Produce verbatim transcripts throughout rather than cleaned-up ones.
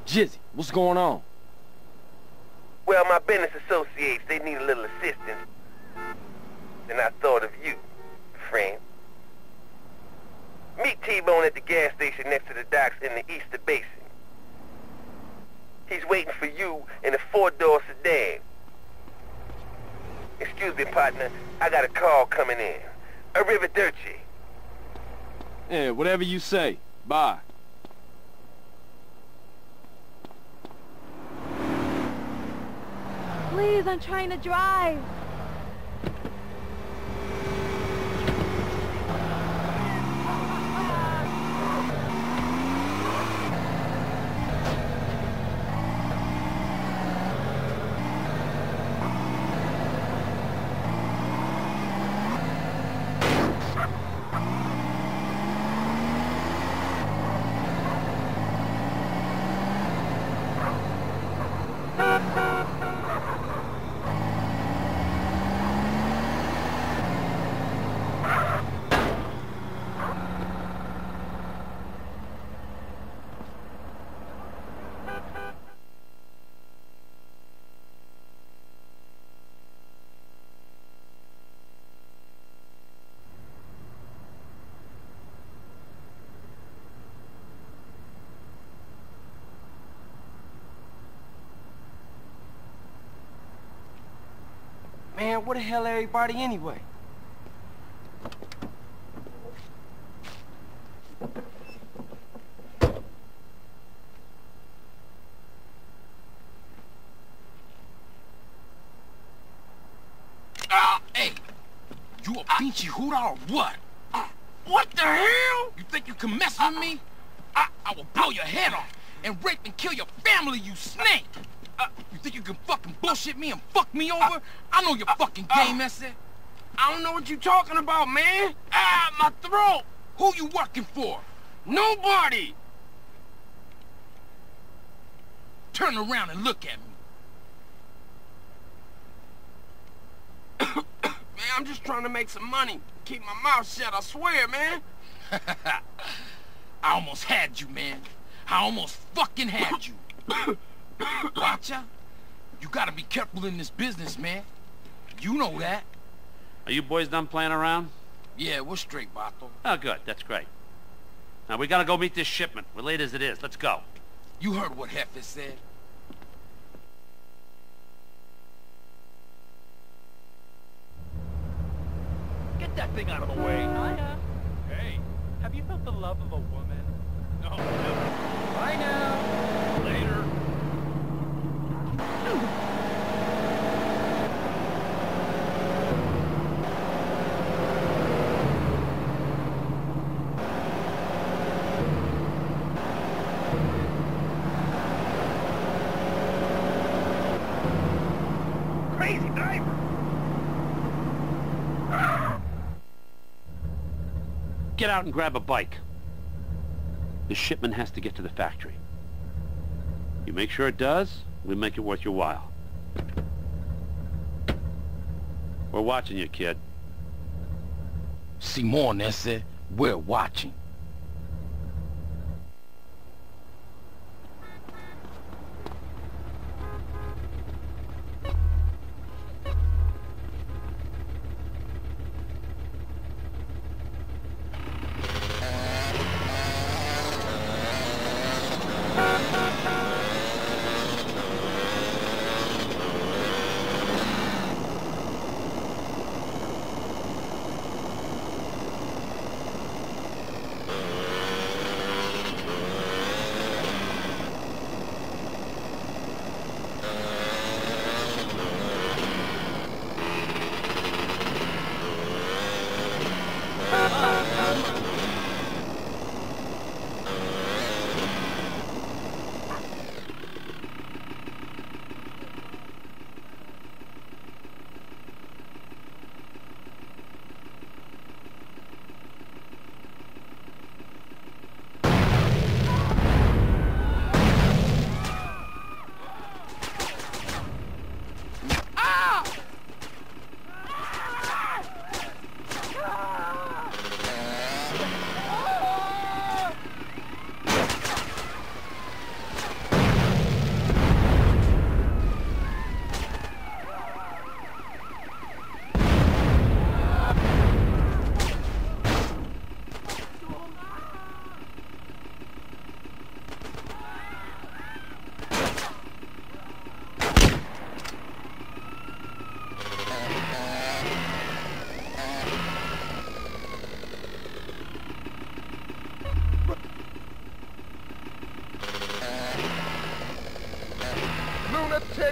Jizzy, what's going on? Well, my business associates, they need a little assistance. And I thought of you, friend. Meet T-Bone at the gas station next to the docks in the Easter Basin. He's waiting for you in a four-door sedan. Excuse me, partner. I got a call coming in. Arrivederci. Yeah, whatever you say. Bye. Please, I'm trying to drive. Man, where the hell everybody anyway? Ah, uh, hey! You a pinchy hooter or what? Uh, what the hell? You think you can mess with me? I, I will blow your head off and rape and kill your family, you snake! Uh, you think you can fucking bullshit me and fuck me over? Uh, I know your uh, fucking game, uh, that's it. I don't know what you talking about, man. Ah, my throat! Who you working for? Nobody! Turn around and look at me. Man, I'm just trying to make some money. Keep my mouth shut, I swear, man. I almost had you, man. I almost fucking had you. Watcha? You gotta be careful in this business, man. You know that. Are you boys done playing around? Yeah, we're straight, Bato. Oh, good. That's great. Now, we gotta go meet this shipment. We're late as it is. Let's go. You heard what Jefe said. Get that thing out of the way. Hiya. Hey, have you felt the love of a woman? No, never. Bye now. Later. Crazy diver. Get out and grab a bike. The shipment has to get to the factory. You make sure it does, we'll make it worth your while. We're watching you, kid. Simon, ese, we're watching.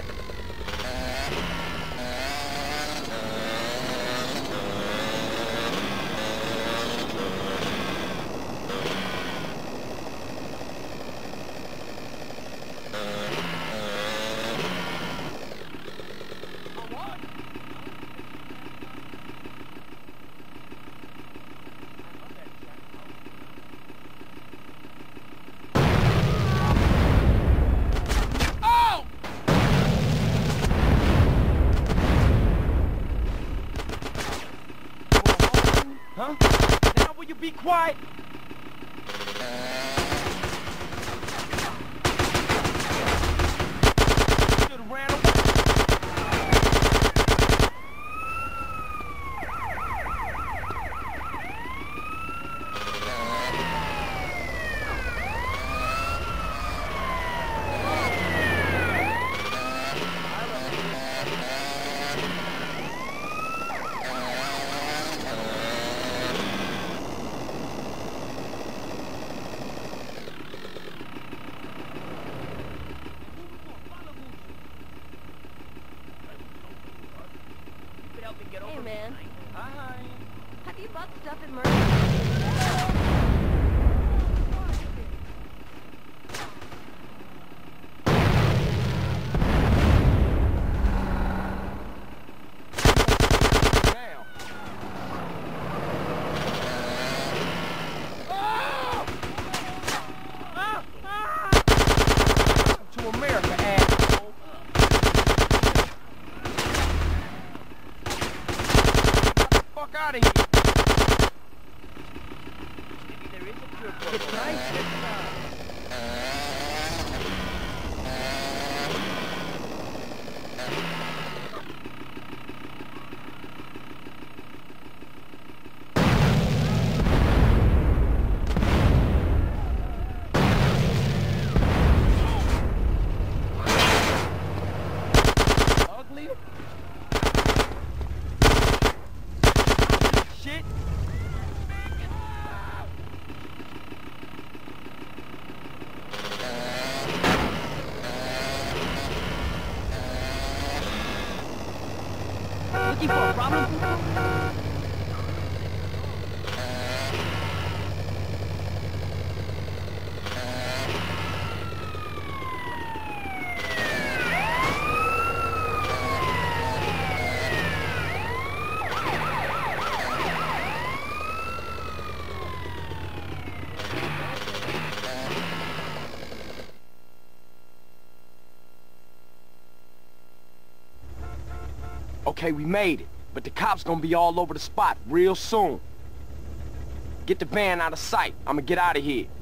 Huh? Now will you be quiet? Should've ran away. Hey, man. Hi. Have you bought stuff at Murphy? Now. Ah! Ah! Ah! To America, asshole. Fuck out of here. Maybe there is a cure for it. It's nice this time. Uglier? Shit. Looking for a problem? Okay, we made it, but the cops gonna be all over the spot real soon. Get the van out of sight. I'ma get out of here.